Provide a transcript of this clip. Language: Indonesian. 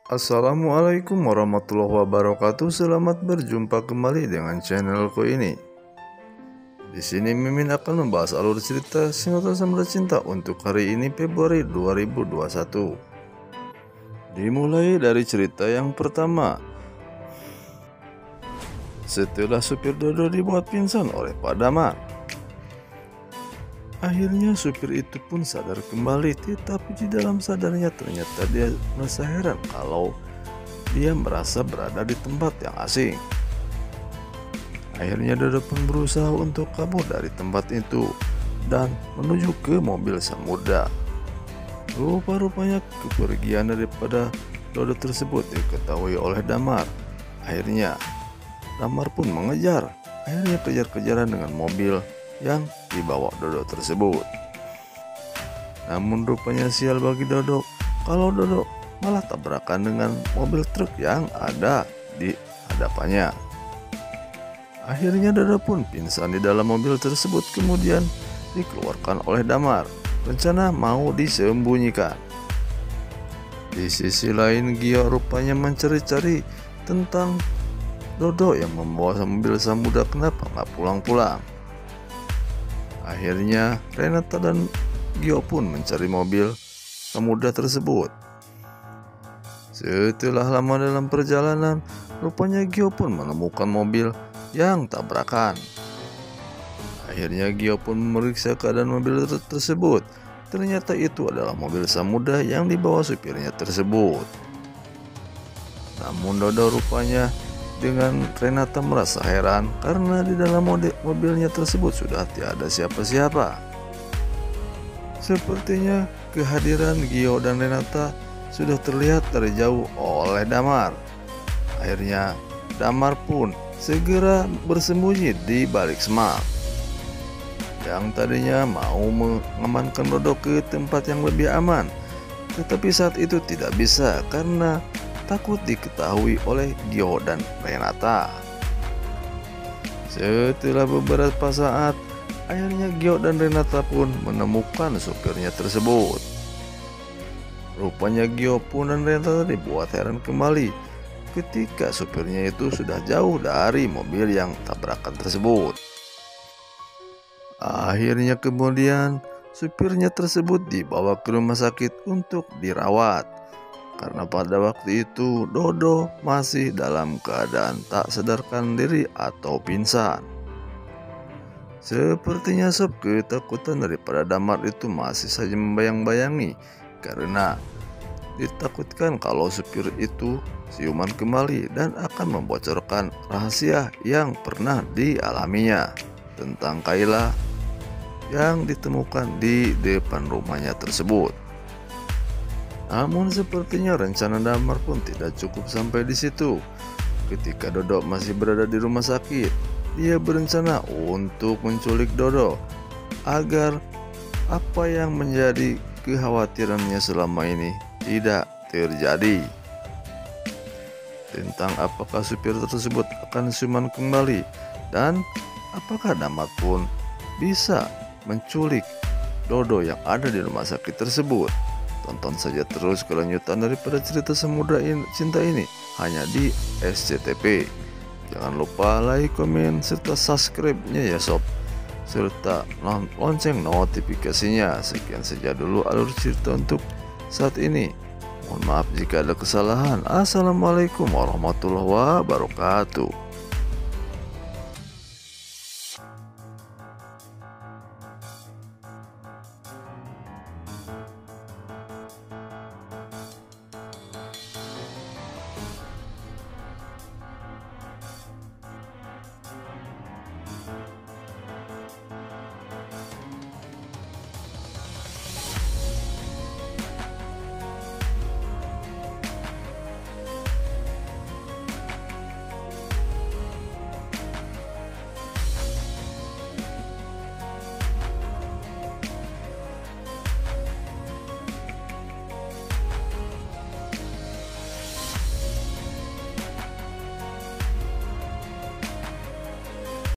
Assalamualaikum warahmatullahi wabarakatuh. Selamat berjumpa kembali dengan channelku ini. Di sini Mimin akan membahas alur cerita Sinetron Samudra Cinta untuk hari ini Februari 2021. Dimulai dari cerita yang pertama. Setelah supir Dodo dibuat pingsan oleh Pak Damar, akhirnya supir itu pun sadar kembali, tetapi di dalam sadarnya ternyata dia merasa heran kalau dia merasa berada di tempat yang asing. Akhirnya Dodo pun berusaha untuk kabur dari tempat itu dan menuju ke mobil Samudra. Rupa-rupanya kepergian daripada Dodo tersebut diketahui oleh Damar. Akhirnya Damar pun mengejar. Akhirnya kejar-kejaran dengan mobil yang dibawa Dodo tersebut. Namun rupanya sial bagi Dodo kalau Dodo malah tabrakan dengan mobil truk yang ada di hadapannya. Akhirnya Dodo pun pingsan di dalam mobil tersebut, kemudian dikeluarkan oleh Damar. Rencana mau disembunyikan. Di sisi lain Gio rupanya mencari-cari tentang Dodo yang membawa mobil Samudra, kenapa nggak pulang-pulang. Akhirnya Renata dan Gio pun mencari mobil Samudra tersebut. Setelah lama dalam perjalanan, rupanya Gio pun menemukan mobil yang tabrakan. Akhirnya Gio pun memeriksa keadaan mobil tersebut. Ternyata itu adalah mobil Samudra yang dibawa supirnya tersebut. Namun Dodo rupanya dengan Renata merasa heran karena di dalam mobilnya tersebut sudah tiada siapa-siapa. Sepertinya kehadiran Gio dan Renata sudah terlihat dari jauh oleh Damar. Akhirnya Damar pun segera bersembunyi di balik semak. Yang tadinya mau mengamankan Dodo ke tempat yang lebih aman, tetapi saat itu tidak bisa karena takut diketahui oleh Gio dan Renata. Setelah beberapa saat, akhirnya Gio dan Renata pun menemukan supirnya tersebut. Rupanya Gio pun dan Renata dibuat heran kembali ketika supirnya itu sudah jauh dari mobil yang tabrakan tersebut. Akhirnya kemudian supirnya tersebut dibawa ke rumah sakit untuk dirawat. Karena pada waktu itu Dodo masih dalam keadaan tak sadarkan diri atau pingsan. Sepertinya sob ketakutan daripada Damar itu masih saja membayang-bayangi, karena ditakutkan kalau supir itu siuman kembali dan akan membocorkan rahasia yang pernah dialaminya tentang Kayla yang ditemukan di depan rumahnya tersebut. Namun sepertinya rencana Damar pun tidak cukup sampai di situ. Ketika Dodo masih berada di rumah sakit, dia berencana untuk menculik Dodo agar apa yang menjadi kekhawatirannya selama ini tidak terjadi. Tentang apakah supir tersebut akan siuman kembali dan apakah Damar pun bisa menculik Dodo yang ada di rumah sakit tersebut. Tonton saja terus kelanjutan daripada cerita Samudra Cinta ini hanya di SCTV. Jangan lupa like, komen, serta subscribe-nya ya sob, serta lonceng notifikasinya. Sekian saja dulu alur cerita untuk saat ini. Mohon maaf jika ada kesalahan. Assalamualaikum warahmatullahi wabarakatuh.